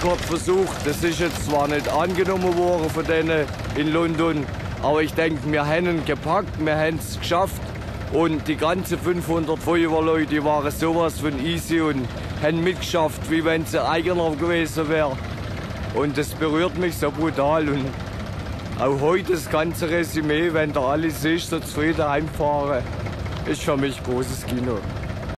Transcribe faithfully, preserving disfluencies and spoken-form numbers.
Weltrekordversuch. Das ist jetzt zwar nicht angenommen worden von denen in London, aber ich denke, wir haben ihn gepackt, wir haben es geschafft. Und die ganzen fünfhundert Feuerwehrleute, die waren sowas von easy und haben mitgeschafft, wie wenn sie eigener gewesen wären. Und das berührt mich so brutal. Und auch heute das ganze Resümee, wenn da alles ist, so zufrieden heimfahren, ist für mich großes Kino.